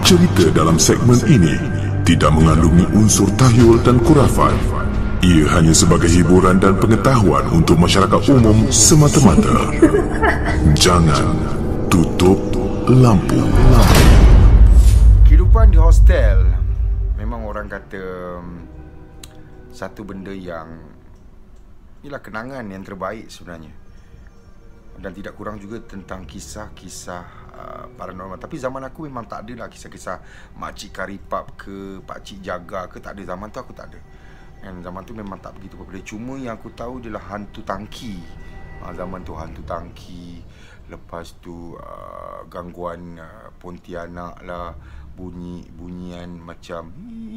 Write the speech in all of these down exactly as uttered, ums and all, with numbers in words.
Cerita dalam segmen ini tidak mengandungi unsur tahyul dan khurafat. Ia hanya sebagai hiburan dan pengetahuan untuk masyarakat umum semata-mata. Jangan tutup lampu. Kehidupan di hostel memang orang kata um, satu benda yang ialah kenangan yang terbaik sebenarnya. Dan tidak kurang juga tentang kisah-kisah uh, paranormal. Tapi zaman aku memang tak ada lah kisah-kisah makcik karipap ke pakcik jaga ke, tak ada. Zaman tu aku tak ada. Dan zaman tu memang tak begitu popular. Cuma yang aku tahu adalah hantu tangki. uh, Zaman tu hantu tangki. Lepas tu uh, gangguan uh, Pontianak lah. Bunyi bunyian macam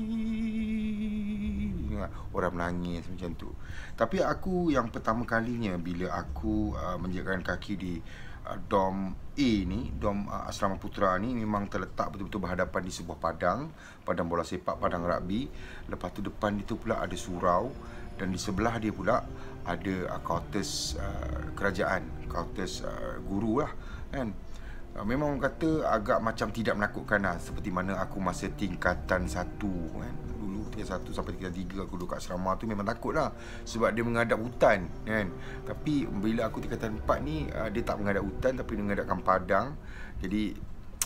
orang menangis macam tu. Tapi aku yang pertama kalinya bila aku uh, menjadikan kaki di uh, dom A ni, dom uh, asrama putera ni, memang terletak betul-betul berhadapan di sebuah padang, padang bola sepak, padang rugby. Lepas tu depan itu pula ada surau, dan di sebelah dia pula ada uh, quarters uh, kerajaan, quarters uh, guru lah kan. Uh, memang orang kata agak macam tidak menakutkan lah, seperti mana aku masa tingkatan satu kan. Dulu tingkatan satu sampai tingkatan tiga aku duduk kat asrama tu memang takut lah, sebab dia menghadap hutan kan. Tapi bila aku tingkatan empat ni, uh, dia tak menghadap hutan tapi dia menghadapkan padang. Jadi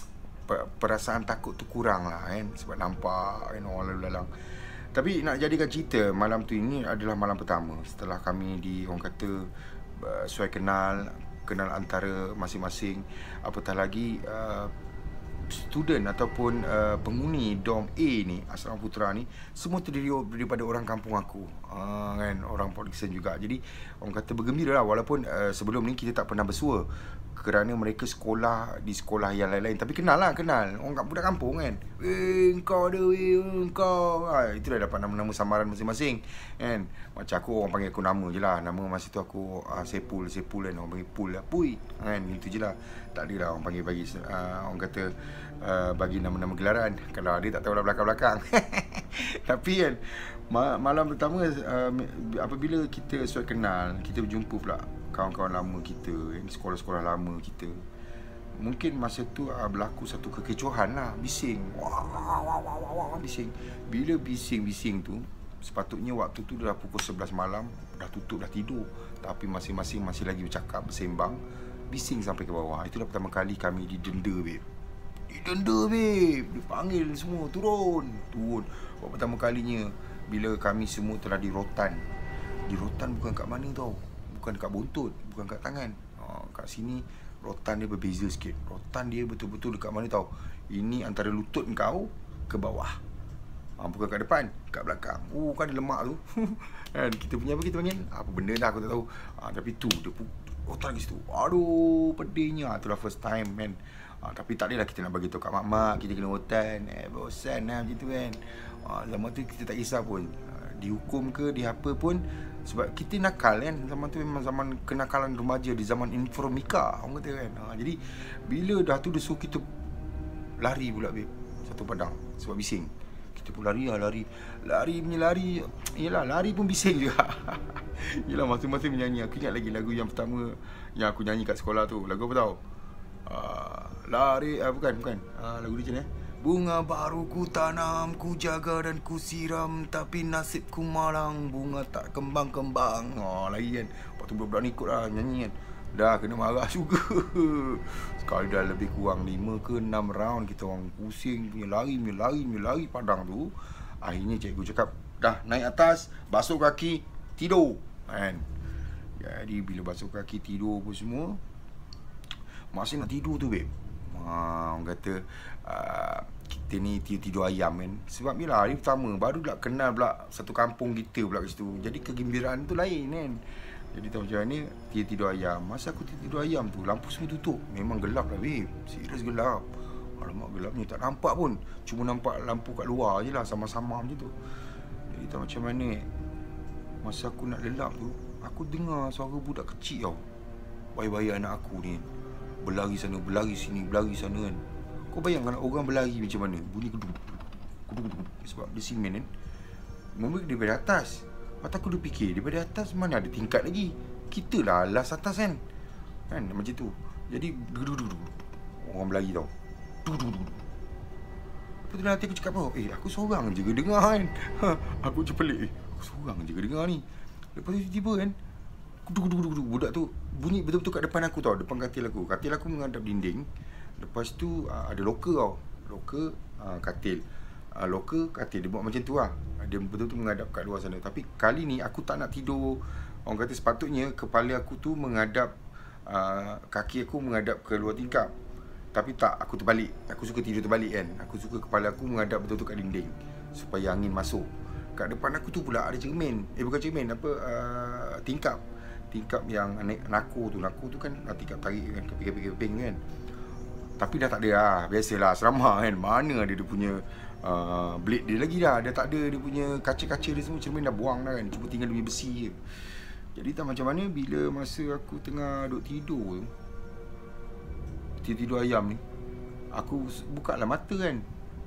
perasaan takut tu kurang lah kan, sebab nampak kan orang lalu lalang. Tapi nak jadikan cerita, malam tu ini adalah malam pertama setelah kami di, orang kata uh, suai kenal kenal antara masing-masing, apatah lagi uh, student ataupun uh, penghuni dom A ni, asrama putera ni, semua terdiri daripada orang kampung aku, uh, kan, orang Port Dickson juga. Jadi orang kata bergembira lah, walaupun uh, sebelum ni kita tak pernah bersua kerana mereka sekolah di sekolah yang lain-lain. Tapi kenal lah, kenal orang budak kampung kan. Eh, kau ada, eh, kau. Ha, itu dah dapat nama-nama samaran masing-masing kan. Macam aku, orang panggil aku nama je lah. Nama masa tu aku uh, Sepul, Sepul kan. Orang panggil Pul lah, Pui kan, itu je lah. Tak ada lah orang panggil bagi uh, orang kata uh, bagi nama-nama gelaran kalau dia tak tahu lah belakang-belakang. Tapi kan ma- malam pertama uh, apabila kita suai kenal, kita berjumpa pula kawan-kawan lama kita, sekolah-sekolah lama kita. Mungkin masa tu uh, berlaku satu kekecohan lah, bising. Wah, wah, wah, wah, wah, bising. Bila bising-bising tu, sepatutnya waktu tu dah pukul sebelas malam, dah tutup, dah tidur. Tapi masing-masing masih lagi bercakap, bersembang. Bising sampai ke bawah. Itulah pertama kali kami didenda, babe. Didenda, babe. Dipanggil semua, turun. Turun. Waktu pertama kalinya, bila kami semua telah di rotan. Di rotan bukan kat mana tau. Bukan dekat buntut, bukan kat tangan. Ha, kat sini rotan dia berbeza sikit. Rotan dia betul-betul dekat mana tahu? Ini antara lutut kau ke bawah. Ha, bukan kat depan, kat belakang. Oh, kan ada lemak tu. Kan kita punya apa kita panggil? Apa benda dah aku tak tahu. Ha, tapi tu dia rotan di situ. Aduh, pedihnya. Itulah first time kan. Ha, tapi tak adalah kita nak bagi tahu kat mak-mak kita kena rotan. Eh, bosan lah macam tu kan. Ha, zaman tu kita tak kisah pun. Ha, dihukum ke, di apa pun. Sebab kita nakal kan. Zaman tu memang zaman kenakalan remaja, di zaman informika orang kata kan. Ha, jadi bila dah tu dia suruh kita lari pula, babe, satu padang sebab bising. Kita pun lari lah, lari. Lari punya lari. Yelah, lari pun bising juga. Yelah, masing-masing menyanyi. Aku ingat lagi lagu yang pertama yang aku nyanyi kat sekolah tu. Lagu apa tau? Uh, lari, uh, bukan, bukan. Uh, lagu dia macam ni eh. Bunga baru ku tanam, ku jaga dan ku siram, tapi nasibku malang, bunga tak kembang-kembang. Oh, lagi kan. Lepas tu budak-budak ni ikut lah nyanyi kan. Dah kena marah juga. Sekali dah lebih kurang lima ke enam round kita orang pusing, punya lari, punya lari, punya lari padang tu. Akhirnya cikgu cakap, dah naik atas, basuh kaki, tidur kan. Jadi bila basuh kaki, tidur pun semua, masih nak tidur tu, babe. Ha, orang kata uh, kita ni tidur ayam kan. Sebab bila hari pertama baru pula kenal pula satu kampung kita pula kat situ. Jadi kegembiraan tu lain kan. Jadi tahu macam ni tidur ayam. Masa aku tidur ayam tu, lampu semua tutup. Memang gelap lah, babe. Serius gelap. Alamak, gelapnya tak nampak pun. Cuma nampak lampu kat luar je lah, sama-sama macam tu. Jadi tahu macam mana, masa aku nak lelap tu, aku dengar suara budak kecil tau. Bayi-bayi anak aku ni berlari sana, berlari sini, berlari sana kan. Kau bayangkan orang berlari macam mana? Bunyi geduk, geduk, geduk. Sebab dia simen kan. Mula daripada atas. Lepas aku dah fikir, daripada atas mana ada tingkat lagi. Kita lah last atas kan. Kan macam tu. Jadi geduk, geduk, geduk. Orang berlari tau. Lepas tu dalam hati aku cakap apa? Eh, aku seorang je ke dengar kan. Ha, aku je pelik. Eh, aku seorang je ke dengar ni. Lepas tu tiba-tiba kan, kuduk, kuduk, kuduk, kuduk. Budak tu bunyi betul-betul kat depan aku tau. Depan katil aku. Katil aku menghadap dinding. Lepas tu uh, ada loker tau. Loker, uh, katil. Uh, loker, katil. Dia buat macam tu lah. Dia betul-betul menghadap kat luar sana. Tapi kali ni aku tak nak tidur. Orang kata sepatutnya kepala aku tu menghadap, uh, kaki aku menghadap ke luar tingkap. Tapi tak, aku terbalik. Aku suka tidur terbalik kan. Aku suka kepala aku menghadap betul-betul kat dinding, supaya angin masuk. Kat depan aku tu pula ada cermin. Eh bukan cermin, apa, uh, tingkap. Tingkap yang nako tu. Nako tu kan tingkap tarik kan, keping-keping kan. Tapi dah tak ada lah. Biasalah asrama kan. Mana ada dia punya uh, blade dia lagi dah. Dia tak ada dia punya kaca-kaca dia semua. Cermin dah buang dah kan. Cuma tinggal lebih besi je. Jadi tak macam mana bila masa aku tengah duduk tidur tu, tidur ayam ni, aku buka lah mata kan.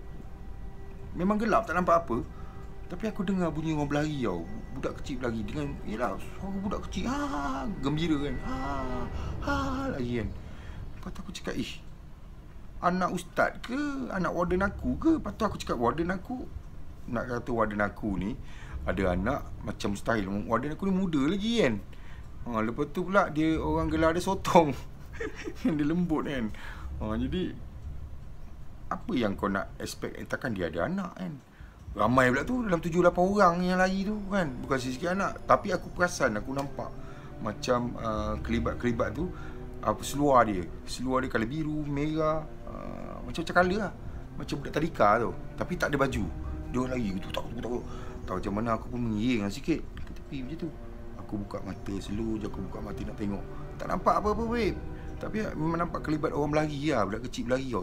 Memang gelap, tak nampak apa. Tapi aku dengar bunyi orang berlari tau. Budak kecil berlari dengan, yelah, suara budak kecil. Ha, gembira kan. Ha, ha, lagi kan. Lepas tu aku cakap, ish, anak ustaz ke? Anak warden aku ke? Lepas tu aku cakap, warden aku, nak kata warden aku ni ada anak macam mustahil. Warden aku ni muda lagi kan. Ha, lepas tu pula dia orang gelar dia sotong. Dia lembut kan. Ha, jadi apa yang kau nak expect? Eh, takkan dia ada anak kan. Ramai pula tu, dalam tujuh lapan orang yang lari tu kan. Bukan sikit anak. Tapi aku perasan, aku nampak macam uh, kelibat-kelibat tu, apa, seluar dia. Seluar dia colour biru, merah, uh, macam cakala lah. Macam budak tadika tu. Tapi tak ada baju. Dia orang lari gitu, takut, takut, takut. Tak macam mana, aku pun mengiring lah sikit ke tepi macam tu. Aku buka mata, slow je aku buka mata nak tengok. Tak nampak apa-apa babe. Tapi memang nampak kelibat orang berlari lah. Budak kecil berlari tau.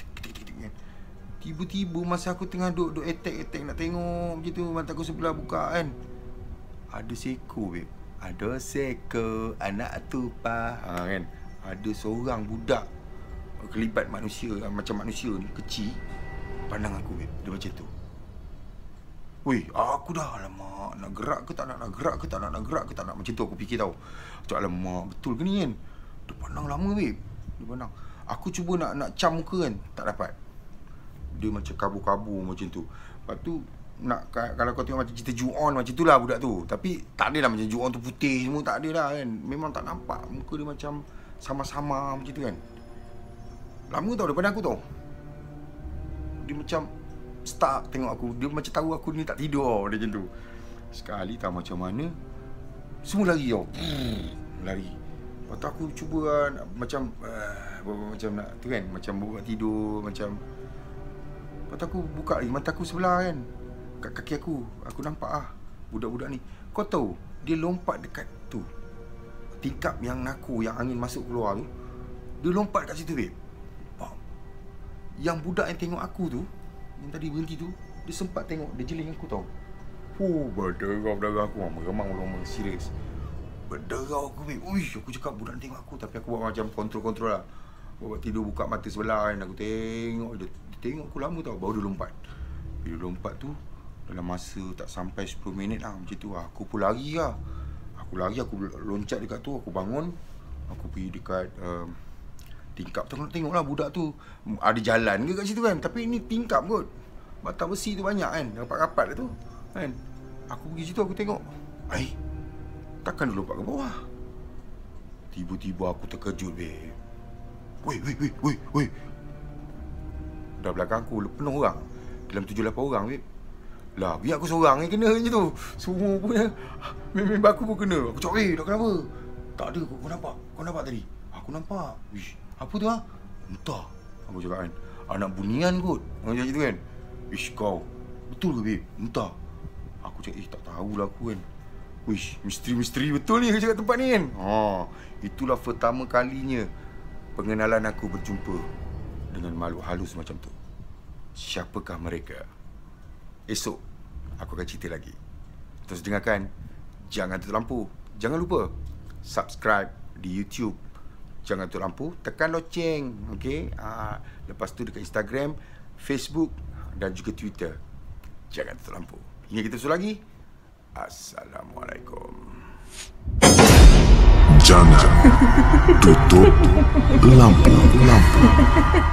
Tiba-tiba masa aku tengah duduk, duduk attack-attack nak tengok macam tu, mata aku sebelah buka kan, ada seko babe. Ada seko anak tupa, ha, kan. Ada seorang budak kelibat manusia, macam manusia ni, kecil, pandang aku babe. Dia macam tu. Weh, aku dah, alamak, nak gerak ke tak nak, nak gerak ke tak nak, nak gerak ke tak nak. Macam tu aku fikir tau. Cakap, alamak, betul ke ni kan. Dia pandang lama babe. Dia pandang. Aku cuba nak nak cam muka kan, tak dapat. Dia macam kabur-kabur macam tu. Lepas tu nak, kalau kau tengok macam cerita Ju-on macam tu lah budak tu. Tapi tak adalah macam Ju-on tu putih semua, tak ada lah kan. Memang tak nampak. Muka dia macam sama-sama macam tu kan. Lama tau daripada aku tau. Dia macam stuck tengok aku. Dia macam tahu aku ni tak tidur. Dia macam tu. Sekali tak macam mana, semua lari tau. Lari. Lepas tu aku cuba uh, macam uh, macam nak tu kan, macam buat tidur macam. Lepas tu aku buka lagi mata aku sebelah kan, kat kaki aku. Aku nampak ah budak-budak ni. Kau tahu dia lompat dekat tu, tingkap yang naku, yang angin masuk keluar tu. Dia lompat kat situ babe. Yang budak yang tengok aku tu, yang tadi berhenti tu, dia sempat tengok, dia jeling aku tau. Oh, berderau-derau aku. Meremang-meremang, serius. Berderau aku babe. Uish, aku cakap budak tengok aku. Tapi aku buat macam kontrol-kontrol lah. Buat tidur, buka mata sebelah kan. Aku tengok dia, dia tengok aku lama tau. Baru dia lompat. Bila dia lompat tu, dalam masa tak sampai sepuluh minit lah, macam tu lah. Aku pun lari lah. Aku lari, aku loncat dekat tu. Aku bangun. Aku pergi dekat um, tingkap tu. Aku nak tengok lah budak tu ada jalan ke kat situ kan. Tapi ni tingkap kot. Batang besi tu banyak kan. Rapat-rapat tu kan. Aku pergi situ, aku tengok. Ai, takkan dia lompat ke bawah. Tiba-tiba aku terkejut babe. Weh, weh, weh, weh, weh. Dah belakang aku penuh orang. Dalam tujuh lapan orang babe. Lah, biar aku seorang yang kena je tu. Semua punya member aku pun kena. Aku cakap, "Eh, dah kenapa?" "Tak ada, kau nampak? Kau nampak tadi?" "Aku nampak." "Ish, apa tu ah?" "Entah." Aku cakap kan, "Anak bunian kot." Macam tu kan. "Ish, kau betul ke babe?" "Entah." Aku cakap, "Eh, tak tahulah aku kan." "Wish, misteri-misteri betul ni," aku cakap tempat ni kan. Ha, itulah pertama kalinya pengenalan aku berjumpa dengan makhluk halus macam tu. Siapakah mereka? Esok aku akan cerita lagi. Terus dengarkan. Jangan tutup lampu. Jangan lupa subscribe di YouTube. Jangan tutup lampu. Tekan loceng. Okay? Ha, lepas tu dekat Instagram, Facebook dan juga Twitter. Jangan tutup lampu. Hingga kita berjumpa lagi. Assalamualaikum. Jangan tutup lampu-lampu.